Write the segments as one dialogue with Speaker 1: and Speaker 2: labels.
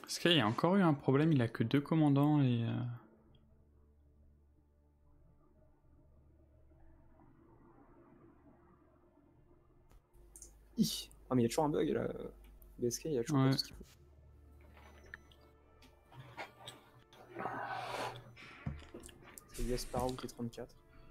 Speaker 1: Parce qu'il y a encore eu un problème, il a que 2 commandants et...
Speaker 2: Ah mais il y a toujours un bug là, BSK il y a toujours pas tout ce qu'il faut. C'est US par out et 34.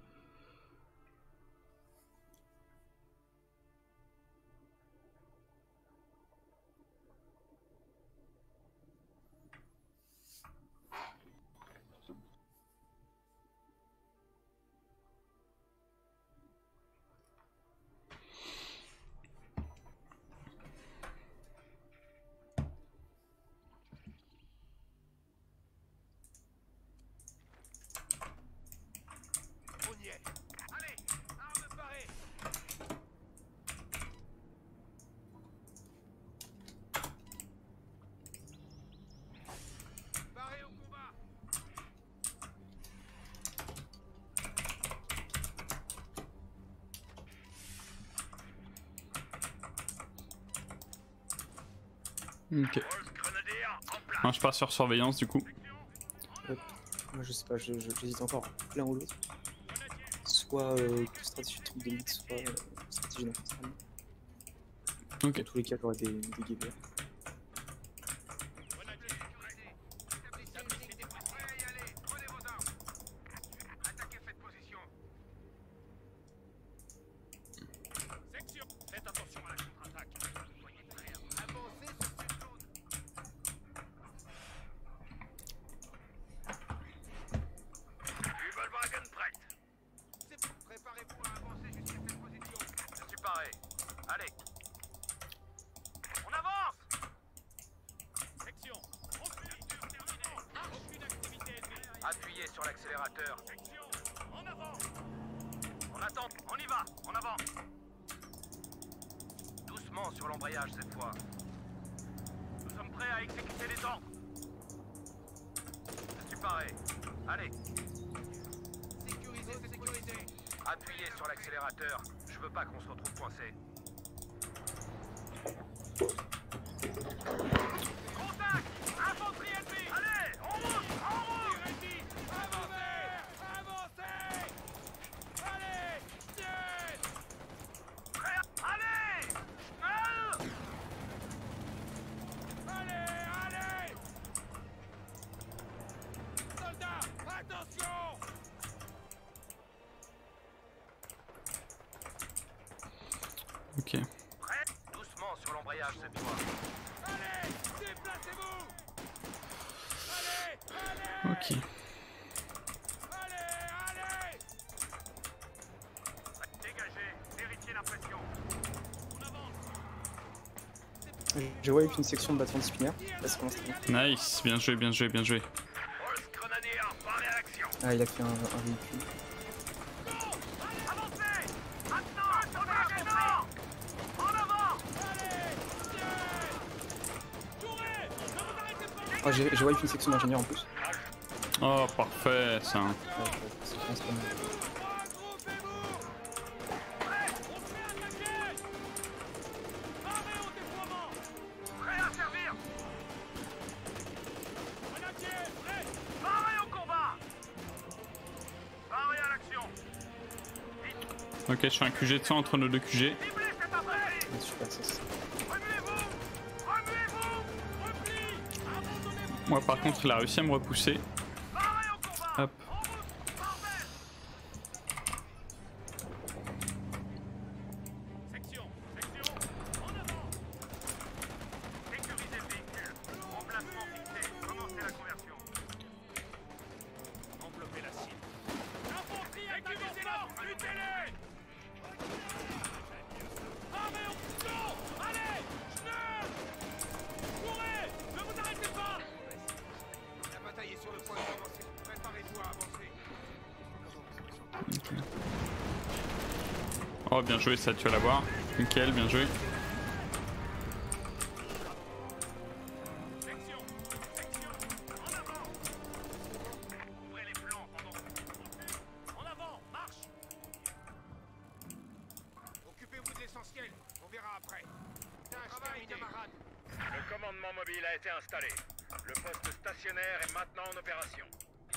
Speaker 1: Ok. Moi je pars sur surveillance du coup.
Speaker 2: Moi je sais pas, j'hésite encore l'un ou l'autre. Soit stratégie de troupe d'élite, soit stratégie d'infanterie.
Speaker 1: Ok.
Speaker 2: Dans tous les cas, j'aurais des guéguerres.
Speaker 3: Appuyez sur l'accélérateur. En avant. On attend, on y va, en avant. Doucement sur l'embrayage cette fois. Nous sommes prêts à exécuter les ordres. Je suis paré. Allez. Sécurisez. Appuyez sur l'accélérateur. Je veux pas qu'on se retrouve coincé. Contact! Infanterie ennemie! Allez, en route! Avancez! Allez! Tiens! Prêt! Allez! Allez! Soldats, attention!
Speaker 1: Ok.
Speaker 3: Prêt? Doucement sur l'embrayage cette fois. Allez! Déplacez-vous! Allez!
Speaker 1: Ok.
Speaker 2: Je vois avec une section de bâtiment disciplinaire. Là, ça commence très bien.
Speaker 1: Nice, bien joué, bien joué, bien joué.
Speaker 2: Ah, il a fait un véhicule. Oh, je vois avec une section d'ingénieur en plus.
Speaker 1: Oh, parfait, ça.
Speaker 2: Ouais, c'est pas mal.
Speaker 1: Ok, je fais un QG de 100 entre nos deux QG.
Speaker 2: Ouais, super, ça.
Speaker 1: Moi par contre il a réussi à me repousser. Hop. Oh bien joué ça, tu vas l'avoir. Nickel, bien joué.
Speaker 3: Occupez-vous de l'essentiel, on verra après. Tâche terminée, camarade. Le commandement mobile a été installé. Le poste stationnaire est maintenant en opération.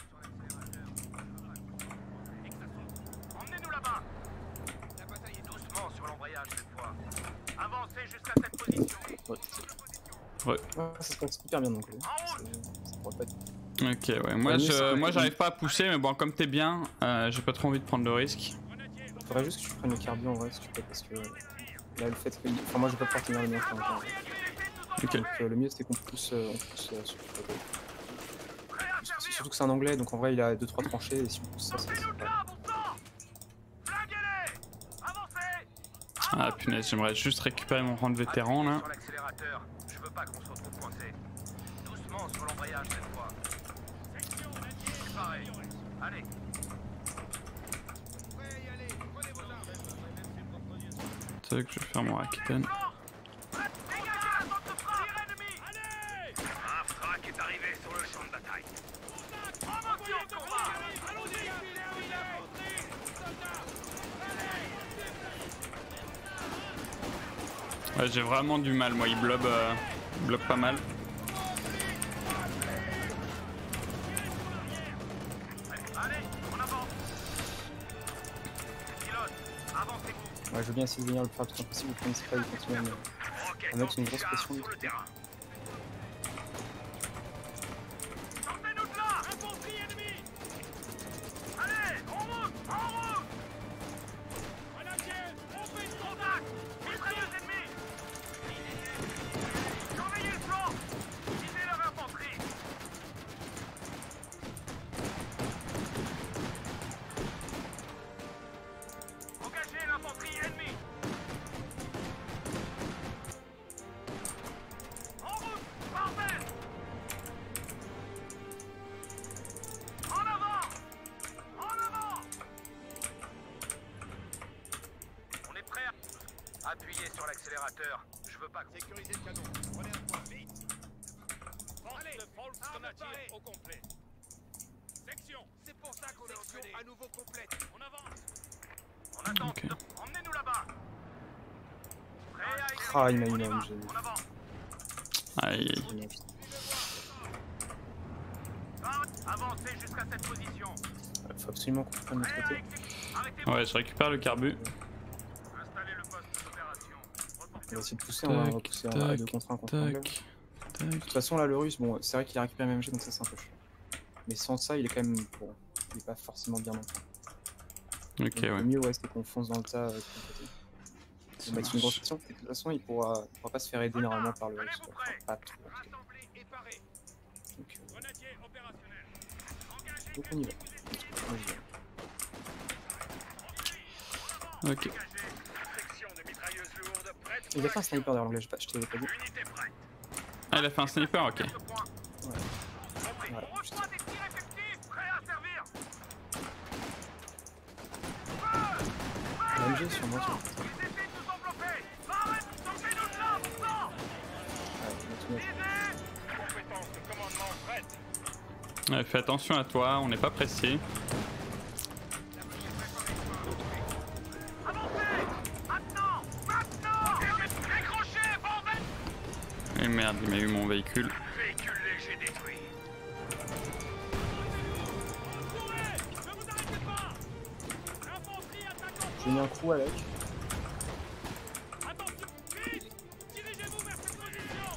Speaker 3: Emmenez-nous là-bas. La bataille est doucement sur l'embrayage cette fois. Avancez jusqu'à cette position.
Speaker 2: Ouais. Ça se passe hyper bien donc. Ça pourrait pas être...
Speaker 1: Ok, ouais. Moi j'arrive pas à pousser, mais bon, comme t'es bien, j'ai pas trop envie de prendre le risque.
Speaker 2: Faudrait juste que tu prennes le carbu en vrai si tu peux, parce que là le fait que. Enfin, moi je vais pas pouvoir tenir le mien en temps.
Speaker 1: Ok.
Speaker 2: Donc le mieux c'était qu'on pousse sur le surtout que c'est un anglais, donc en vrai il a 2-3 tranchées, et si on pousse ça, c'est pas.
Speaker 1: Ah punaise, j'aimerais juste récupérer mon rang de vétéran là.
Speaker 3: Sur l'accélérateur, je veux pas qu'on se retrouve coincé. Doucement sur l'embrayage cette fois. Préparé. Allez.
Speaker 1: C'est que je vais faire mon Rakuten.
Speaker 3: Un frac est arrivé sur le champ de bataille.
Speaker 1: Ouais, j'ai vraiment du mal, moi, il bloque pas mal.
Speaker 3: Allez, on avance. Pilote, avancez-vous.
Speaker 2: Ouais, je veux bien essayer de venir le plus rapidement possible, comme c'est pas il continue à mettre une grosse pression.
Speaker 3: Sur le terrain. Sortez-nous de là! Infanterie ennemie! Allez, en route! En route! Grenadier, on fait une contact! Mitrailleuse ennemie! Surveillez le flanc! Visez leur infanterie! Engagez l'infanterie ennemie! En route! Parfait! En avant! En avant! On est prêt à... Appuyez sur l'accélérateur. Je veux pas... Sécuriser le canon. Prenez un point, vite! Allez, Volksgrenadier au complet. Section! C'est pour ça qu'on est entraîné. À nouveau complète. On avance. On attend.
Speaker 1: Ok.
Speaker 3: Emmenez-nous là-bas. Prêt à...
Speaker 2: Ah, il m'a eu même, j'ai.
Speaker 3: En avant.
Speaker 1: Aïe.
Speaker 3: Avancez jusqu'à cette position.
Speaker 2: Faut absolument qu'on prenne notre côté.
Speaker 3: Arrêtez-vous.
Speaker 1: Ouais, je récupère le carbu.
Speaker 3: Installez le poste d'opération.
Speaker 2: On va essayer de pousser, on va pousser en 2 contre 1 contre anglais.
Speaker 1: Tac.
Speaker 2: De toute façon, là, le russe, bon, c'est vrai qu'il a récupéré MMG, donc ça c'est un peu chiant. Mais sans ça, il est quand même. Bon, il est pas forcément bien non plus.
Speaker 1: Ok,
Speaker 2: Donc,
Speaker 1: ouais.
Speaker 2: le mieux, ouais, c'est qu'on fonce dans le tas de ton côté.
Speaker 1: Ça
Speaker 2: On va mettre une grosse
Speaker 1: marche.
Speaker 2: pression. De toute façon, il pourra pas se faire aider normalement par le russe. Quoi. Enfin, pas trop. En tout cas.
Speaker 3: Rassemblez et parez.
Speaker 2: Donc,
Speaker 3: Grenadier opérationnel.
Speaker 2: donc on y va. On y va.
Speaker 1: Ok.
Speaker 3: Section de mitrailleuses lourdes prête.
Speaker 2: Il a fait un sniper derrière l'anglais, je te l'avais pas dit.
Speaker 3: Unité prête.
Speaker 1: Ah, il a fait un sniper, ok.
Speaker 3: Ce point.
Speaker 2: Ouais.
Speaker 3: Compris.
Speaker 2: Voilà,
Speaker 3: On reçoit des tirs effectifs. Prêts à servir.
Speaker 2: MG sur moi, tiens.
Speaker 3: Ils essaient de nous envelopper. Arrête. Sortez-nous de là, bon sang.
Speaker 2: Ouais, on va tout mettre.
Speaker 3: Visez. Compétence de commandement prête.
Speaker 1: Ouais, fais attention à toi, on n'est pas pressé.
Speaker 3: Avancez. Maintenant. Maintenant. Décrochez, bordel.
Speaker 1: Et merde, il m'a eu mon véhicule.
Speaker 3: Véhicule léger détruit. Ne vous arrêtez pas. Infanterie attaquant.
Speaker 2: J'ai mis un coup avec.
Speaker 3: Attention. Vite. Dirigez-vous vers cette position.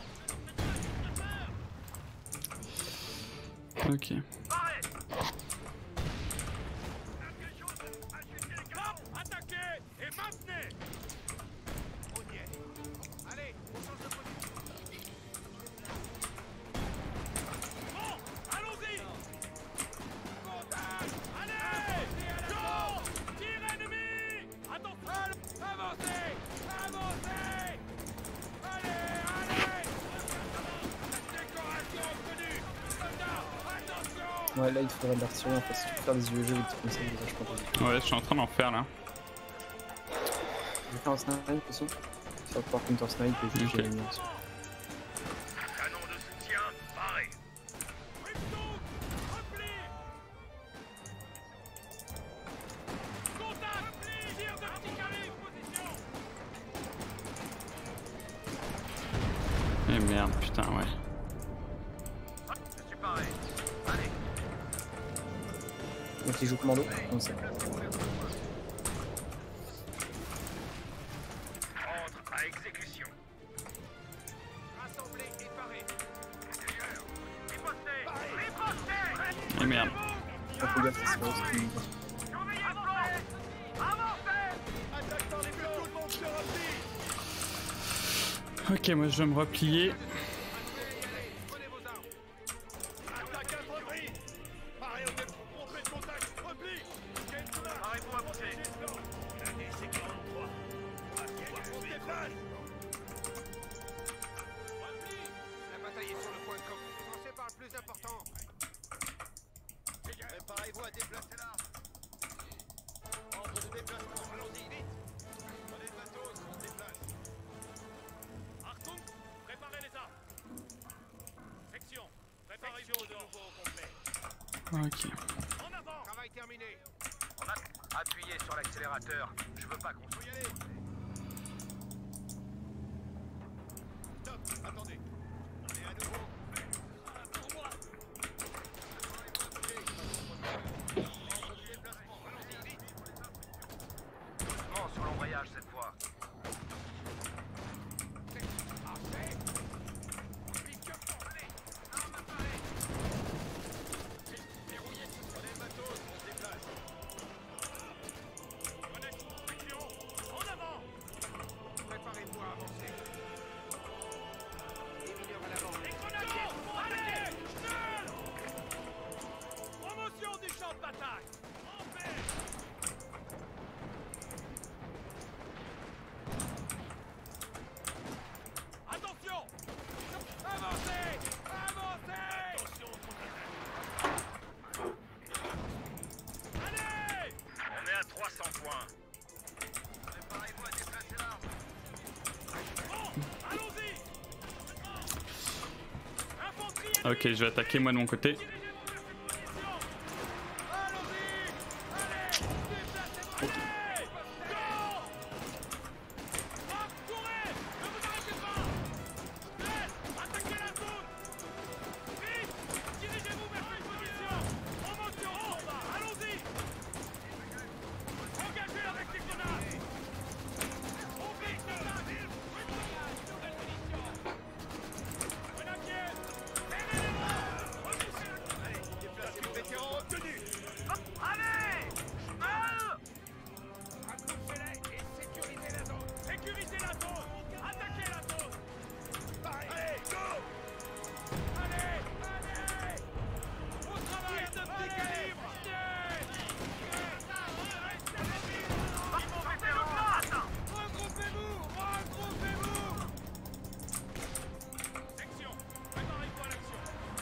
Speaker 1: Ok.
Speaker 3: Parez. Ajustez les caps. Attaquez et maintenez. On y est. Allez, on change de position. Bon, allons-y. Contact. Allez. Go. Tir ennemi. Attention. Avancez. Avancez. Allez. Décoration obtenue. Soldats, attention.
Speaker 2: Ouais, là il te faudrait de l'artillerie en fait. Si tu peux faire des UEG ou des trucs comme ça, déjà je pense.
Speaker 1: Ouais, je suis en train d'en faire là.
Speaker 2: Je vais faire un snipe aussi. Tu vas pouvoir counter snipe et puis
Speaker 1: Ok.
Speaker 2: j'ai mis un dessus.
Speaker 3: Canon de soutien, paré. Brimstone, repli. Contact, repli. Tir de petit calibre, position.
Speaker 1: Et merde, putain, ouais.
Speaker 2: Donc il joue commando, comme ça.
Speaker 3: Ordre à exécution. Rassemblez et parez. Ripostez. Ripostez.
Speaker 1: Et merde.
Speaker 2: Ah, faut gaffe, c'est vrai, c'est une...
Speaker 3: Surveillez le flanc. Avancez. Attaque par les flancs. Tout le monde se replie.
Speaker 1: Ok, moi je vais me replier.
Speaker 3: Prenez vos armes. Attaque infanterie. Parez au dépôt. Montrez de contact. Repli. Parez-vous à monter. C'est 43. On se déplace. La bataille est sur le point de camp. Commencez par le plus important. Préparez-vous à déplacer l'arme. Ordre de déplacement. Allons-y, vite. Prenez le matos, on se déplace. Artung, préparez les armes. Section, préparez-vous au nouveau au complet.
Speaker 1: Ok.
Speaker 3: En avant. Travail terminé. Appuyez sur l'accélérateur. Je veux pas qu'on soit y aller. Stop, attendez. On est à nouveau. Pour moi. Allons-y, vite. Doucement sur l'embrayage cette fois. Parfait. Allez, arme appareil. Verrouillez. Prenez le matos, on se déplace. Connexion. En avant. Préparez-vous à avancer. Les mineurs à l'avant. Les grenadiers pour attaquer. Promotion du champ de bataille. En paix. Attention. Avancez. Avancez. Attention au contre-attaque. Allez. On est à 300 points. Préparez-vous à déplacer l'arme. Bon, allons-y. Infanterie.
Speaker 1: Ok, je vais attaquer moi de mon côté.
Speaker 3: Dirigez-vous vers cette position. Allons-y. Allez. Déplacez-vous. Allez. Go. Hop, courez. Ne vous arrêtez pas. Faites. Attaquez la zone. Vite. Dirigez-vous vers cette position. Promotion en bas. Allons-y. Engagez avec les grenades. On vise la ville. Nouvelle munition. Grenadier. Serrez les bras. Allez, déplacez-vous. Vétérans obtenus. Hop, allez. Chemin. Accrochez-les et sécurisez la zone. Sécurisez la zone. Attaquez la zone. Allez, go. Allez, allez. Au travail de petit calibre. Regroupez-vous. Regroupez-vous. Section, préparez-vous à l'action.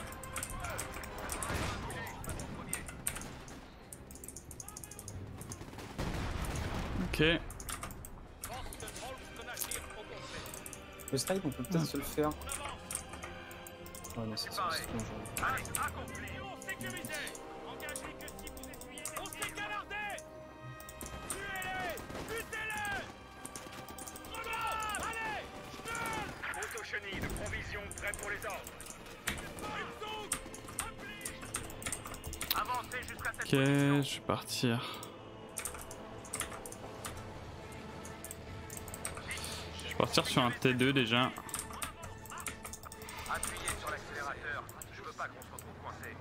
Speaker 1: Ok.
Speaker 3: Force de Volksgrenadier au complet.
Speaker 2: Le strike, on peut peut-être se le faire.
Speaker 3: On avance.
Speaker 2: Ah non, c'est dangereux.
Speaker 3: Allez, accompli. Sécurisé. Engagez que si vous essuyez des... On s'est galardé. Tuez-les. Butez-les. Grenade. Allez. Schnell. Auto-chenille de provision prêt pour les ordres. Avancez jusqu'à cette
Speaker 1: Ok, je vais partir. Je vais partir sur un T2 déjà.
Speaker 3: Appuyez sur l'accélérateur. Je veux pas qu'on se retrouve coincé.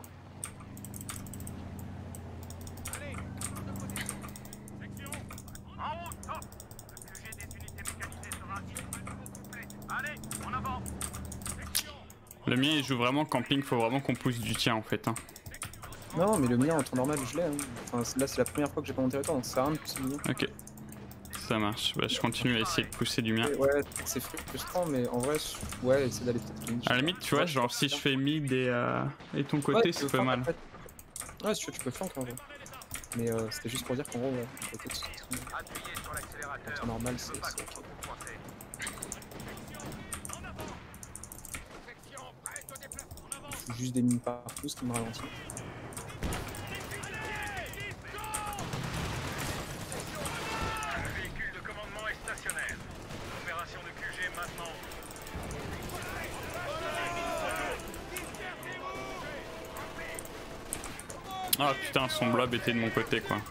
Speaker 3: Allez, section. En route, top. Le QG des unités mécanisées sera disponible au complet. Allez, en avant. Section.
Speaker 1: Le mien il joue vraiment camping, faut vraiment qu'on pousse du tien en fait. Hein.
Speaker 2: Non, mais le mien en temps normal, je l'ai. Hein. Enfin, là, c'est la première fois que j'ai pas mon territoire, donc ça sert à rien de pousser le mien.
Speaker 1: Ok. Ça marche. Bah, je continue à essayer de pousser du mien.
Speaker 2: Ouais, c'est frustrant, mais en vrai, ouais, essayer d'aller peut-être clean.
Speaker 1: À la limite, tu vois, genre si je fais mid et ton côté,
Speaker 2: Ouais, tu
Speaker 1: c'est
Speaker 2: peux
Speaker 1: pas
Speaker 2: flank,
Speaker 1: mal.
Speaker 2: en fait. Ouais, si tu veux, tu peux flank en vrai. Mais c'était juste pour dire qu'en gros, ouais, peut-être c'est
Speaker 3: Appuyez sur l'accélérateur.
Speaker 2: en temps normal,
Speaker 3: Je veux
Speaker 2: c'est
Speaker 3: pas qu'on se
Speaker 2: ok.
Speaker 3: retrouve coincé. En avant. Section prête au déplacement. En avant.
Speaker 2: C'est juste des mines partout, ce qui me ralentit.
Speaker 3: Le véhicule de commandement est stationnaire. Opération de QG maintenant.
Speaker 1: Ah putain, son blob était de mon côté quoi.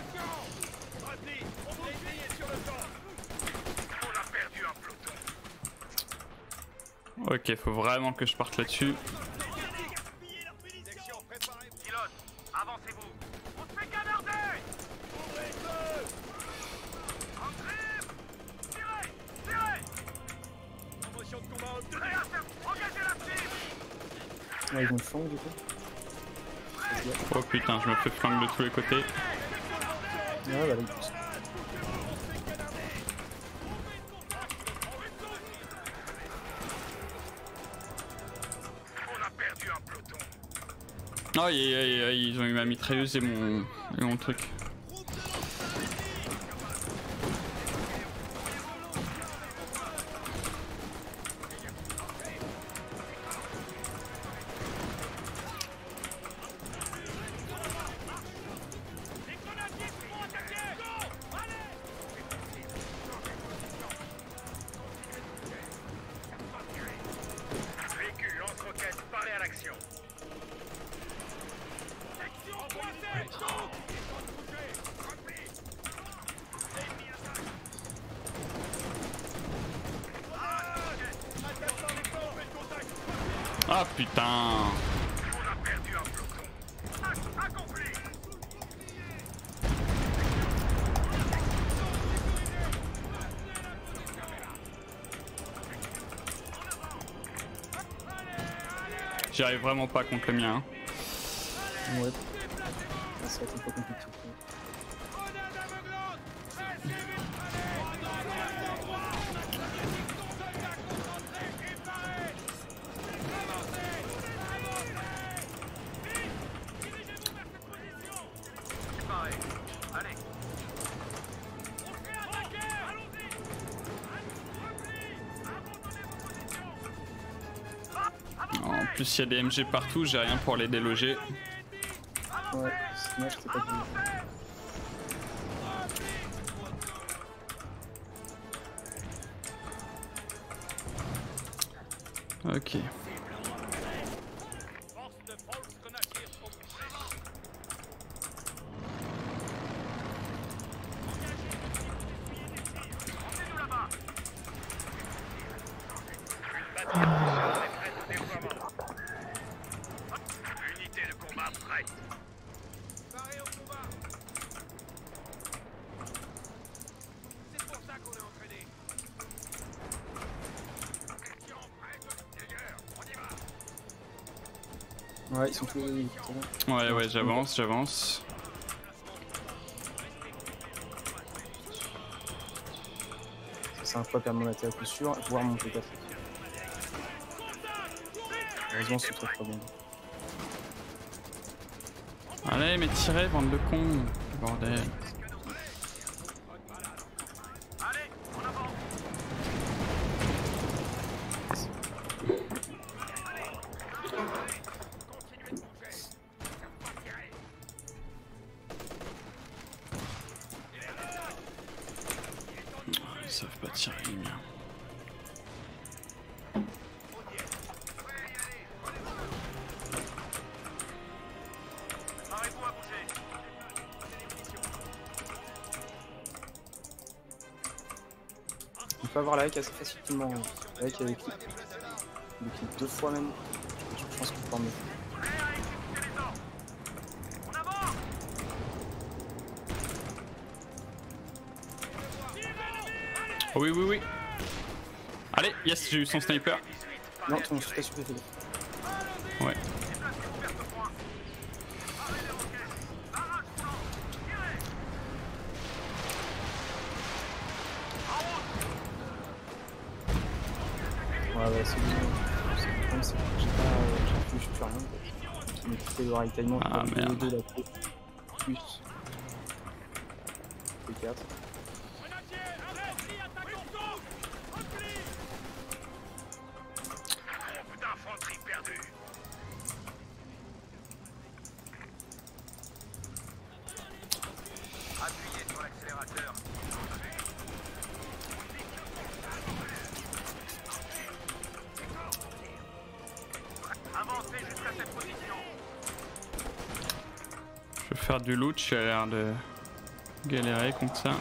Speaker 1: Ok, faut vraiment que je parte là-dessus.
Speaker 3: Pilote, avancez-vous. On se fait canarder. Entrez. Tirez. Tirez. Promotion de combat obtenue. Engagez la cible.
Speaker 2: Ouais, ils ont le flanc du coup.
Speaker 1: Oh putain, je me fais flingue de tous les côtés.
Speaker 2: Ouais, bah là, ils poussent.
Speaker 3: On a perdu un peloton.
Speaker 1: Aïe aïe aïe, ils ont eu ma mitrailleuse et mon truc.
Speaker 3: Véhicule, lance-roquette, parez à l'action.
Speaker 1: Ah putain.
Speaker 3: On a perdu un peloton. Acte accompli.
Speaker 1: J'y arrive vraiment pas contre le mien. Hein.
Speaker 2: Ouais. Là, ça va être un peu compliqué.
Speaker 3: Paré. Allez.
Speaker 1: En plus, il y a des MG partout, j'ai rien pour les déloger.
Speaker 2: Ouais, c'est dommage que t'aies pas vu.
Speaker 1: Ok.
Speaker 3: Force de Volksgrenadier au Rendez-nous là-bas. Une batterie est prête au déploiement. Unité de combat prête. Paré au combat. C'est pour ça qu'on est entraîné. Question prête, d'ailleurs. On y va.
Speaker 2: Ouais, ils sont tous les deux.
Speaker 1: Ouais, ouais, j'avance.
Speaker 2: C'est un fois perdre mon attaque à coup sûr, voire mon P4. Heureusement, c'est trop bien.
Speaker 1: Allez, mais tirez, bande de cons. Bordel.
Speaker 3: Allez, en avant. Continuez de bouger.
Speaker 1: Ils savent pas tirer les miens.
Speaker 3: Parez-vous à bouger.
Speaker 2: On peut avoir la hack assez facilement. La hack avec lui. Depuis 2 fois même. Je pense qu'on peut en mettre.
Speaker 3: Prêt à exécuter les ordres. En avant.
Speaker 1: Oh, oui, oui, oui. Allez, yes, j'ai eu son sniper.
Speaker 2: Non, ton super super fait.
Speaker 1: Ouais.
Speaker 3: Déplacez-vous vers ce point. Parez les roquettes. Barrage roulant. Tirez. En route.
Speaker 2: Ouais, ouais, c'est bien. Le problème, c'est que je suis plus rien. Qui m'est quitté le ravitaillement.
Speaker 1: Ah, merde.
Speaker 2: De la peau. Plus. P4.
Speaker 3: Grenadier, arrête. Attaque en dos. Repli. Groupe d'infanterie perdu. Appuyez sur l'accélérateur. Avancez jusqu'à cette position.
Speaker 1: faire du loot, j'ai l'air de galérer contre ça.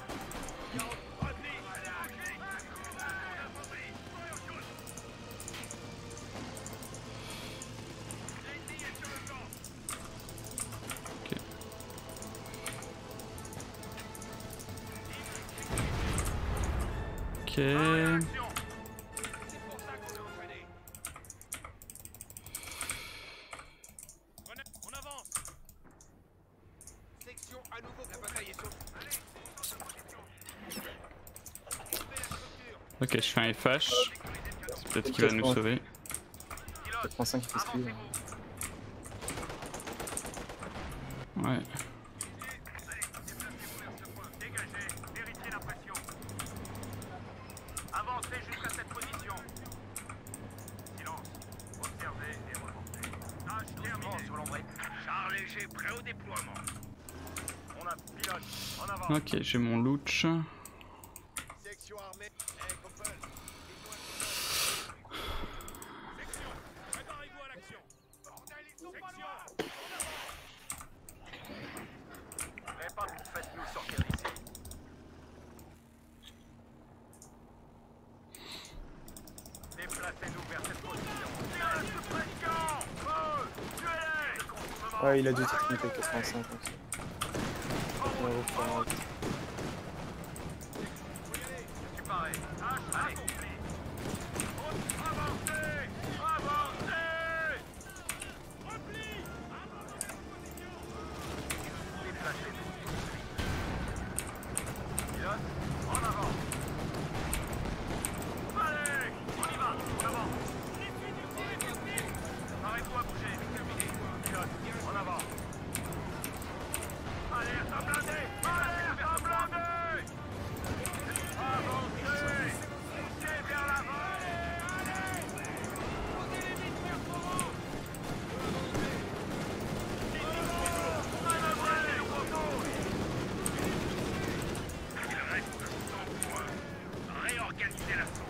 Speaker 1: Ok.
Speaker 3: On avance. Section à nouveau, la bataille est sur.
Speaker 1: Ok, je fais un FH. C'est peut-être qu'il va nous sauver.
Speaker 2: 85 qui fait ce qu'il veut.
Speaker 1: Ouais.
Speaker 3: Dégagez, vérifiez la pression. Avancez jusqu'à cette position. Silence. Observez et remontez. Tâche terminée sur l'ombre. Char léger prêt au déploiement. On a pilote. En avant.
Speaker 1: Ok, j'ai mon loot.
Speaker 3: Section armée. Section, préparez-vous à l'action. Bordel, ils sont pas loin. Mais pas plus, faites-nous sortir d'ici. Déplacez-nous vers cette position. Tirez sous pression. Feu, tuez-les.
Speaker 2: Ouais, il a deux techniques avec 85 donc c'est. Ouais,
Speaker 3: Tu parais. Tâche accomplie. Avancez. Avancez. Repli. Avancez la position. Déplacez-nous. Pilote, en avant. Allez, on y va, en avant. Préparez-vous à bouger. Pilote, en avant. Alerte à blinder. Alerte à blinder. Avancez. Poussez vers l'avant. Allez. Posez les vitres vers Corot. Manœuvrez les poteaux. Il reste 100 points. Réorganisez l'assaut.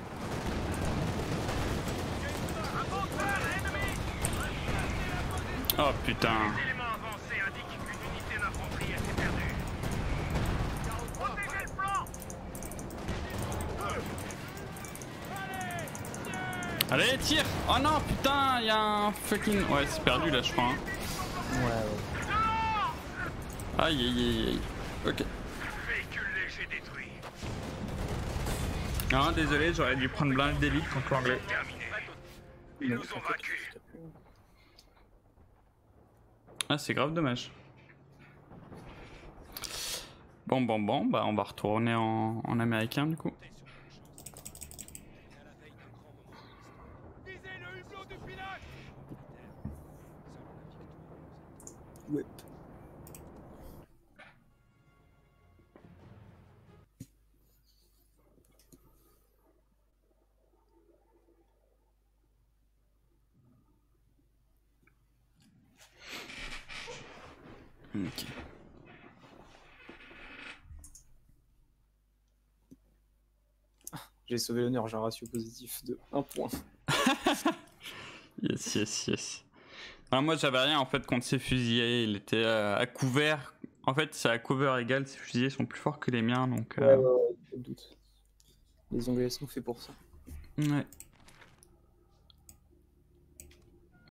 Speaker 1: Oh putain.
Speaker 3: Les éléments avancés indiquent qu'une unité d'infanterie a été perdue. Protégez le flanc.
Speaker 1: Allez, tire. Oh non, putain, il y a un fucking... Ouais, c'est perdu là, je crois. Hein.
Speaker 2: ouais.
Speaker 1: Aïe, aïe, aïe, aïe. Ok.
Speaker 3: Véhicule léger détruit.
Speaker 1: Non, désolé, j'aurais dû prendre blinde d'élite contre l'anglais.
Speaker 3: Terminé. Ils nous ont vaincus.
Speaker 1: Ah, c'est grave dommage. Bon, bah on va retourner en américain du coup.
Speaker 3: Visez le hublot du pilote.
Speaker 2: Ouais.
Speaker 1: Ok.
Speaker 2: J'ai sauvé l'honneur, j'ai un ratio positif de 1 point.
Speaker 1: Yes. Ah, moi j'avais rien en fait contre ces fusillés, il était à couvert. En fait c'est à cover égal, ces fusillés sont plus forts que les miens donc...
Speaker 2: Ouais, pas de doute. Les Anglais sont faits pour ça.
Speaker 1: Ouais.